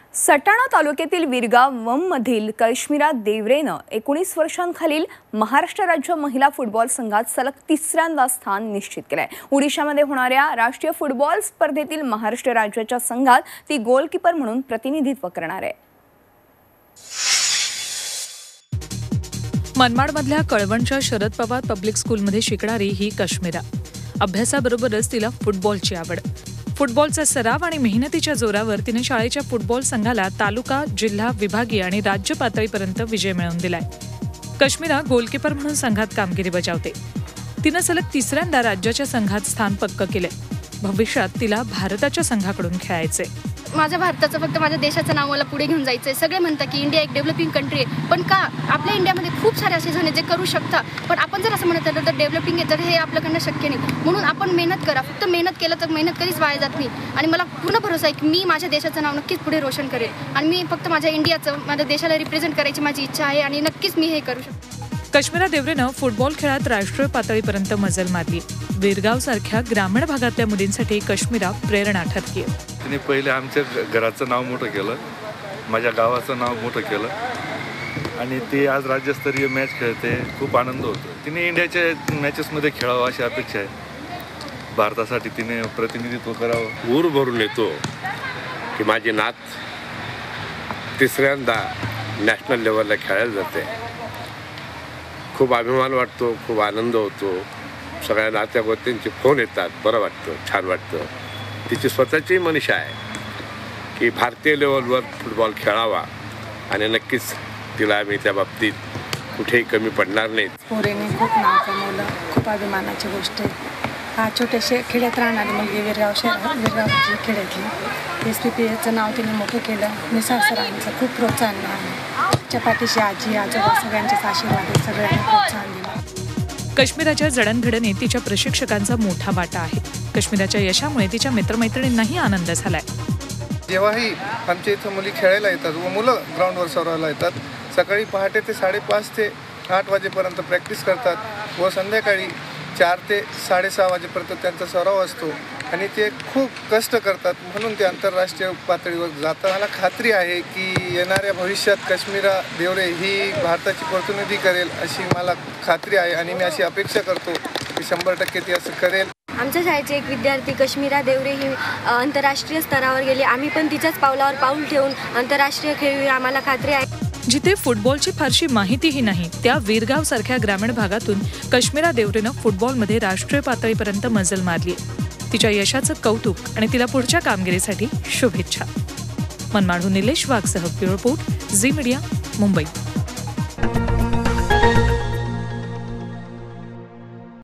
सटाणा तालुक्यातील विरगाव मधील कश्मीरा देवरेनं 19 वर्षांखालील महाराष्ट्र राज्य महिला फुटबॉल संघात सलग तिसऱ्यांदा स्थान निश्चित केलंय। ओडिशामध्ये होणाऱ्या राष्ट्रीय फुटबॉल स्पर्धेतील महाराष्ट्र राज्याच्या संघात ती गोलकीपर म्हणून प्रतिनिधित्व करणार आहे। मनमाडमधल्या कळवणच्या शरद पवार पब्लिक स्कूलमध्ये शिकणारी ही कश्मीरा। अभ्यासाबरोबरच तिला फुटबॉलची आवड। फुटबॉलचा सराव आणि मेहनतीच्या जोरावर तिने शाळेच्या फुटबॉल संघाला तालुका, जिल्हा, विभागीय आणि राज्य पातळीपर्यंत विजय मिळवून दिलाय। कश्मीरा गोलकीपर म्हणून संघात कामगिरी बजावते। तिनं सलग तिसऱ्यांदा राज्याच्या संघात स्थान पक्क केलंय। भविष्यात तिला भारताच्या संघाकडून खेळायचंय। माझ्या भारताचं फक्त माझ्या देशाचं नाव मला पुढे घेऊन जायचंय। सगळे म्हणतात की इंडिया एक डेव्हलपिंग कंट्री आहे, पण का आपल्या इंडियामध्ये खूप सारे असे जण आहेत जे करू शकतात, पण आपण जर असं म्हणत तर डेव्हलपिंग आहे तर हे आपल्याकडनं शक्य नाही। म्हणून आपण मेहनत करा, फक्त मेहनत केलं तर मेहनत कधीच वाया जात नाही। आणि मला पूर्ण भरोसा आहे की मी माझ्या देशाचं नाव नक्कीच पुढे रोशन करेल आणि मी फक्त माझ्या इंडियाचं, माझ्या देशाला रिप्रेझेंट करायची माझी इच्छा आहे आणि नक्कीच मी हे करू शकते। कश्मीरा देवरेनं फुटबॉल खेळात राष्ट्रीय पातळीपर्यंत मजल मारली। विरगाव सारख्या ग्रामीण भागातल्या मुलींसाठी कश्मीरा प्रेरणा ठरते। तिने पहिले आमच्या घराचं नाव मोठं केलं, माझ्या गावाचं नाव मोठं केलं आणि ती आज राज्यस्तरीय मॅच खेळते। खूप आनंद होतो। तिने इंडियाच्या मॅचेसमध्ये खेळावं अशी अपेक्षा आहे। भारतासाठी तिने प्रतिनिधित्व करावं। ऊर भरून येतो की माझी नात तिसऱ्यांदा नॅशनल लेवलला खेळायला जाते। खूप अभिमान वाटतो, खूप आनंद होतो। सगळ्या नात्यागोत्यांचे फोन येतात, बरं वाटतं, छान वाटतं। तिची स्वतःची मनीषा आहे की भारतीय लेवलवर फुटबॉल खेळावा आणि नक्कीच तिला आम्ही त्या बाबतीत कुठेही कमी पडणार नाहीत। पोरीने खूप नाव कमवलं, खूप अभिमानाची गोष्ट आहे। हा छोट्याशा खेड्यात राहणारी मुलगी विरगावची खेड्यातली SPPAचं नाव तिने मोठं केलं। निसार सरांचं खूप प्रोत्साहन मिळालं। तिच्या पाठीशी आजी आजोबा सगळ्यांचेच आशीर्वाद आहे, सगळ्यांनी प्रोत्साहन दिलं। कश्मीराच्या जडणघडणीत तिच्या प्रशिक्षकांचा मोठा वाटा आहे। कश्मीराच्या यशामुळे तिच्या मित्रमैत्रिणींनाही आनंद झालाय। जेव्हाही आमच्या इथं मुली खेळायला येतात व मुलं ग्राउंडवर सरावायला येतात, सकाळी पहाटे ते 5:30 ते 8 वाजेपर्यंत प्रॅक्टिस करतात व संध्याकाळी 4 ते 6:30 वाजेपर्यंत त्यांचा सराव असतो आणि ते खूप कष्ट करतात, म्हणून ते आंतरराष्ट्रीय पातळीवर जातात। मला खात्री आहे की येणाऱ्या भविष्यात कश्मीरा देवरे ही भारताची प्रतिनिधी करेल अशी मला खात्री आहे आणि मी अशी अपेक्षा करतो की 100% ती असं करेल। आमच्या शाळेचे एक विद्यार्थी कश्मीरा देवरे ही आंतरराष्ट्रीय स्तरावर गेली। आम्ही पण तिच्याच पावलावर पाऊल ठेवून आंतरराष्ट्रीय खेळू, आम्हाला खात्री आहे। जिथे फुटबॉलची फारशी माहितीही नाही त्या विरगाव सारख्या ग्रामीण भागातून कश्मीरा देवरेनं फुटबॉलमध्ये राष्ट्रीय पातळीपर्यंत मजल मारली। तिच्या यशाचं कौतुक आणि तिला पुढच्या कामगिरीसाठी शुभेच्छा। मनमाडहून निलेश वाघसह bureau report, Zee Media, Mumbai.